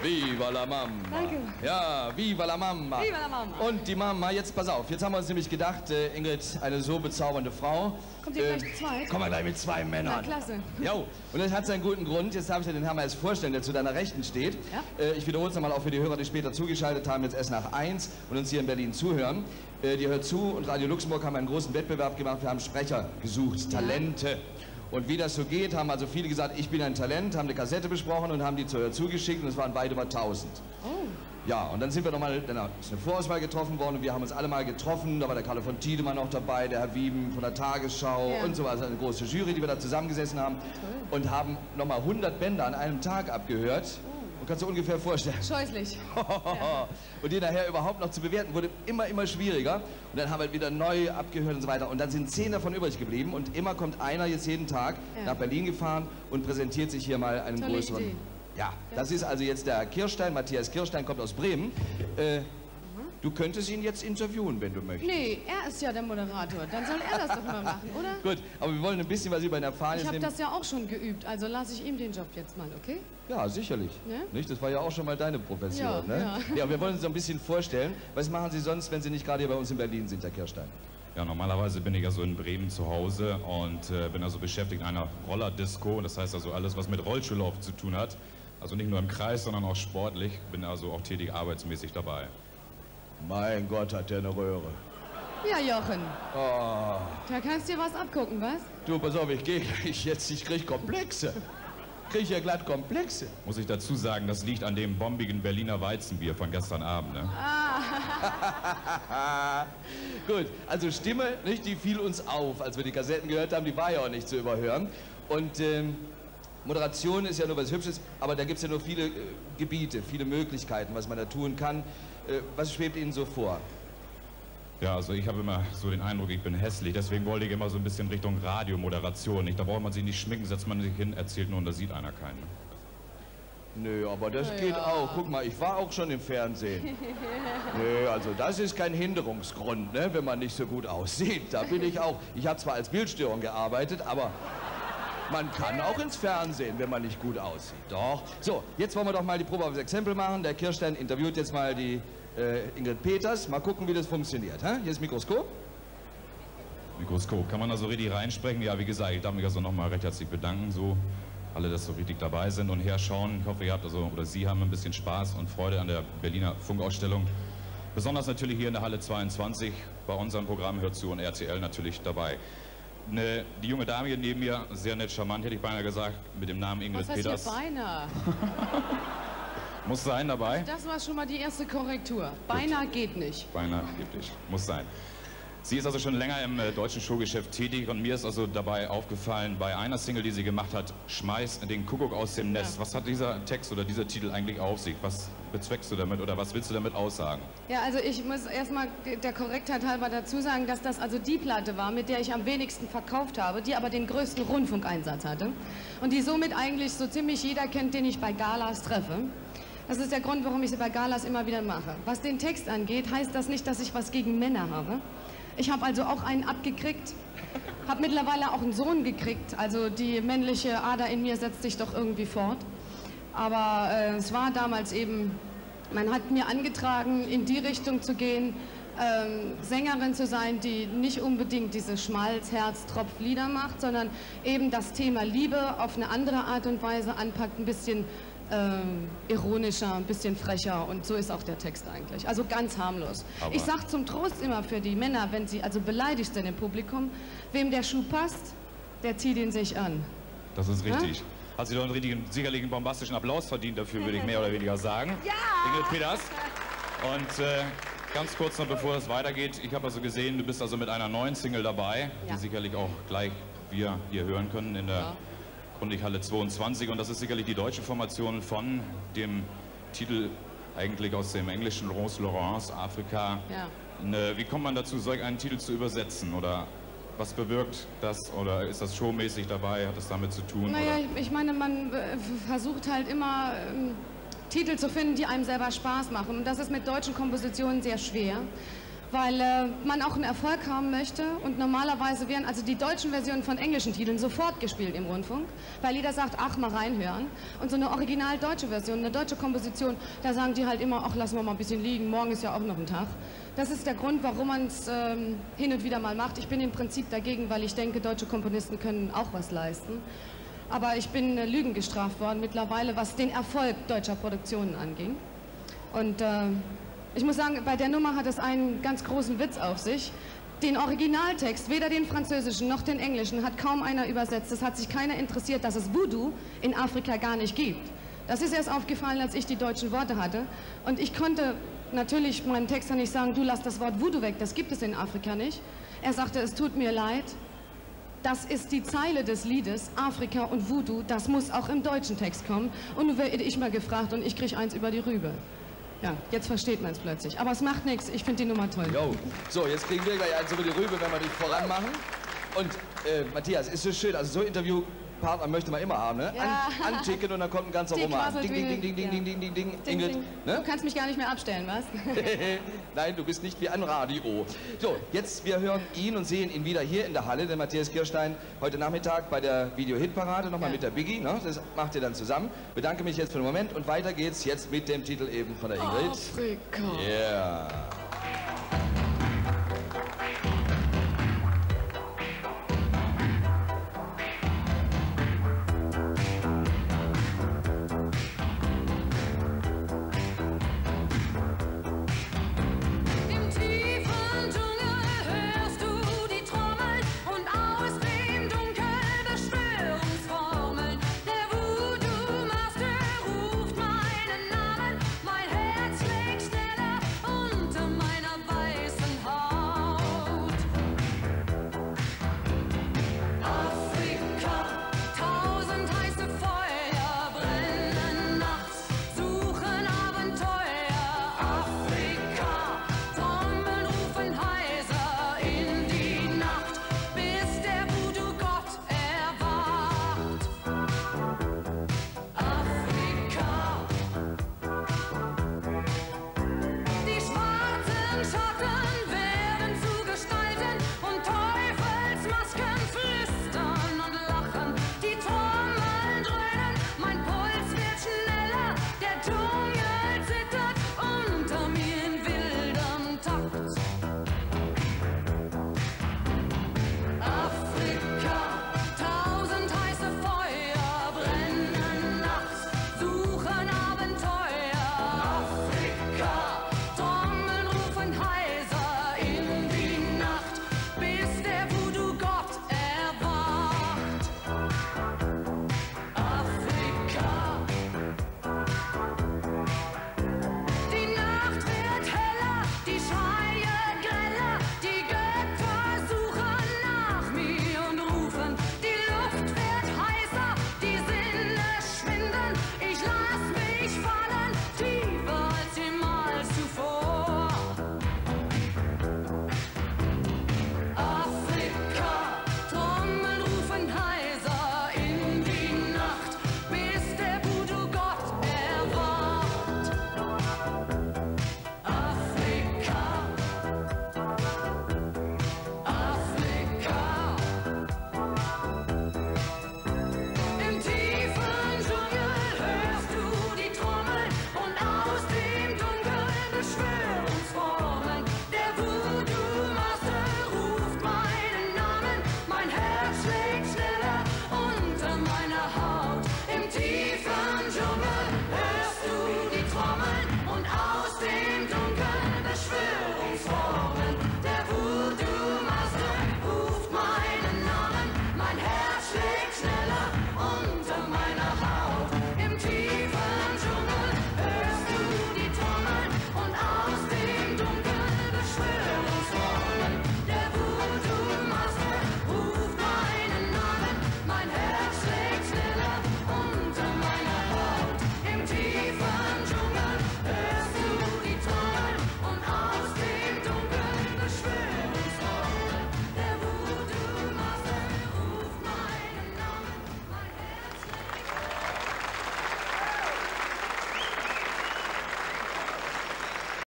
Viva la Mama. Danke. Ja, viva la Mama. Viva la Mama. Und die Mama, jetzt pass auf, jetzt haben wir uns nämlich gedacht, Ingrid, eine so bezaubernde Frau. Kommt ihr gleich zu zweit? Kommen wir gleich mit zwei Männern. Na, klasse. Jo, und das hat seinen guten Grund. Jetzt darf ich dir den Herrn mal erst vorstellen, der zu deiner Rechten steht. Ja? Ich wiederhole es nochmal auch für die Hörer, die später zugeschaltet haben, jetzt erst nach 1 und uns hier in Berlin zuhören. Die hört zu und Radio Luxemburg haben einen großen Wettbewerb gemacht. Wir haben Sprecher gesucht, Talente. Und wie das so geht, haben also viele gesagt, ich bin ein Talent, haben eine Kassette besprochen und haben die zu zugeschickt und es waren weit über 1000. Oh. Ja, und dann sind wir nochmal, dann ist eine Vorauswahl getroffen worden und wir haben uns alle mal getroffen. Da war der Karl von Tiedemann noch dabei, der Herr Wieben von der Tagesschau und so weiter. Eine große Jury, die wir da zusammengesessen haben und haben nochmal 100 Bänder an einem Tag abgehört. Und kannst du ungefähr vorstellen. Scheußlich. Und die nachher überhaupt noch zu bewerten, wurde immer schwieriger. Und dann haben wir wieder neu abgehört und so weiter. Und dann sind 10 davon übrig geblieben. Und immer kommt einer jetzt jeden Tag nach Berlin gefahren und präsentiert sich hier mal einem größeren. Idee. Ja, das ist also jetzt der Kirstein. Matthias Kirstein kommt aus Bremen. Du könntest ihn jetzt interviewen, wenn du möchtest. Nee, er ist ja der Moderator. Dann soll er das doch mal machen, oder? Gut, aber wir wollen ein bisschen was über ihn erfahren. Ich habe das ja auch schon geübt, also lasse ich ihm den Job jetzt mal, okay? Ja, sicherlich. Ne? Nicht? Das war ja auch schon mal deine Profession. Ja, ne? Ja, wir wollen uns so ein bisschen vorstellen. Was machen Sie sonst, wenn Sie nicht gerade hier bei uns in Berlin sind, Herr Kirstein? Ja, normalerweise bin ich also in Bremen zu Hause und bin also beschäftigt in einer Rollerdisco. Das heißt also alles, was mit Rollschuhlauf zu tun hat. Also nicht nur im Kreis, sondern auch sportlich. Bin also auch tätig arbeitsmäßig dabei. Mein Gott, hat der eine Röhre. Ja, Jochen. Oh. Da kannst du dir was abgucken, was? Du, pass auf, ich krieg Komplexe. Krieg ja glatt Komplexe. Muss ich dazu sagen, das liegt an dem bombigen Berliner Weizenbier von gestern Abend, ne? Gut, also Stimme, nicht, die fiel uns auf, als wir die Kassetten gehört haben, die war ja auch nicht zu überhören. Und Moderation ist ja nur was Hübsches, aber da gibt es ja nur viele Gebiete, viele Möglichkeiten, was man da tun kann. Was schwebt Ihnen so vor? Ja, also ich habe immer so den Eindruck, ich bin hässlich, deswegen wollte ich immer so ein bisschen Richtung Radiomoderation. Da braucht man sich nicht schminken, setzt man sich hin, erzählt nur und da sieht einer keinen. Nö, aber das geht auch. Guck mal, ich war auch schon im Fernsehen. Nö, also das ist kein Hinderungsgrund, ne, wenn man nicht so gut aussieht. Da bin ich auch. Ich habe zwar als Bildstörung gearbeitet, aber man kann auch ins Fernsehen, wenn man nicht gut aussieht. Doch. So, jetzt wollen wir doch mal die Probe aufs Exempel machen. Der Kirstein interviewt jetzt mal die Ingrid Peters. Mal gucken, wie das funktioniert. Hä? Hier ist Mikroskop. Mikroskop. Kann man da so richtig reinsprechen? Ja, wie gesagt, ich darf mich also nochmal recht herzlich bedanken, so alle, dass so richtig dabei sind und herschauen. Ich hoffe, ihr habt also, oder Sie haben ein bisschen Spaß und Freude an der Berliner Funkausstellung. Besonders natürlich hier in der Halle 22. Bei unserem Programm hört zu und RTL natürlich dabei. Die junge Dame hier neben mir, sehr nett, charmant, hätte ich beinahe gesagt, mit dem Namen Ingrid Peters. Was heißt hier beinahe? Muss sein dabei. Das war schon mal die erste Korrektur. Beinahe geht nicht. Beinahe geht nicht. Muss sein. Sie ist also schon länger im deutschen Showgeschäft tätig und mir ist also dabei aufgefallen, bei einer Single, die sie gemacht hat, Schmeiß den Kuckuck aus dem Nest. Ja. Was hat dieser Text oder dieser Titel eigentlich auf sich? Was bezweckst du damit oder was willst du damit aussagen? Ja, also ich muss erstmal der Korrektheit halber dazu sagen, dass das also die Platte war, mit der ich am wenigsten verkauft habe, die aber den größten Rundfunkeinsatz hatte und die somit eigentlich so ziemlich jeder kennt, den ich bei Galas treffe. Das ist der Grund, warum ich sie bei Galas immer wieder mache. Was den Text angeht, heißt das nicht, dass ich was gegen Männer habe. Ich habe also auch einen abgekriegt, habe mittlerweile auch einen Sohn gekriegt, also die männliche Ader in mir setzt sich doch irgendwie fort. Aber es war damals eben, man hat mir angetragen, in die Richtung zu gehen, Sängerin zu sein, die nicht unbedingt diese Schmalz-Herz-Tropf-Lieder macht, sondern eben das Thema Liebe auf eine andere Art und Weise anpackt, ein bisschen ironischer, ein bisschen frecher und so ist auch der Text eigentlich. Also ganz harmlos. Aber ich sag zum Trost immer für die Männer, wenn sie also beleidigt sind im Publikum, wem der Schuh passt, der zieht ihn sich an. Das ist richtig. Ja? Hat sie doch einen sicherlich einen bombastischen Applaus verdient dafür, würde ich mehr oder weniger sagen. Ja! Ingrid Peters. Und ganz kurz noch, bevor es weitergeht, ich habe also gesehen, du bist also mit einer neuen Single dabei, die sicherlich auch gleich wir hier hören können in der Halle 22 und das ist sicherlich die deutsche Formation von dem Titel eigentlich aus dem englischen Rose Laurence, Afrika. Ja. Wie kommt man dazu, solch einen Titel zu übersetzen oder was bewirkt das oder ist das showmäßig dabei, hat das damit zu tun? Naja, ich meine, man versucht halt immer Titel zu finden, die einem selber Spaß machen und das ist mit deutschen Kompositionen sehr schwer. weil man auch einen Erfolg haben möchte und normalerweise werden also die deutschen Versionen von englischen Titeln sofort gespielt im Rundfunk, weil jeder sagt, ach, mal reinhören. Und so eine original deutsche Version, eine deutsche Komposition, da sagen die halt immer, ach, lassen wir mal ein bisschen liegen, morgen ist ja auch noch ein Tag. Das ist der Grund, warum man es hin und wieder mal macht. Ich bin im Prinzip dagegen, weil ich denke, deutsche Komponisten können auch was leisten. Aber ich bin Lügen gestraft worden mittlerweile, was den Erfolg deutscher Produktionen anging. Und ich muss sagen, bei der Nummer hat es einen ganz großen Witz auf sich. Den Originaltext, weder den französischen noch den englischen, hat kaum einer übersetzt. Es hat sich keiner interessiert, dass es Voodoo in Afrika gar nicht gibt. Das ist erst aufgefallen, als ich die deutschen Worte hatte. Und ich konnte natürlich meinem Texter nicht sagen, du lass das Wort Voodoo weg, das gibt es in Afrika nicht. Er sagte, es tut mir leid. Das ist die Zeile des Liedes, Afrika und Voodoo, das muss auch im deutschen Text kommen. Und nun werde ich mal gefragt und ich kriege eins über die Rübe. Ja, jetzt versteht man es plötzlich. Aber es macht nichts, ich finde die Nummer toll. Jo. So, jetzt kriegen wir gleich eins über die Rübe, wenn wir dich voran machen. Und Matthias, ist so schön, also so Interviewpartner möchte man immer haben, ne? Ja. Anticken und dann kommt ein ganzer Roman. Ding, ding, ding, ding, ding, ding, ding, ding, ding. Ingrid, ne? Du kannst mich gar nicht mehr abstellen, was? Nein, du bist nicht wie ein Radio. So, jetzt, wir hören ihn und sehen ihn wieder hier in der Halle, der Matthias Kirstein, heute Nachmittag bei der Video-Hit-Parade, nochmal mit der Biggie, ne? Das macht ihr dann zusammen. Bedanke mich jetzt für den Moment und weiter geht's jetzt mit dem Titel eben von der Ingrid. Afrika. Yeah.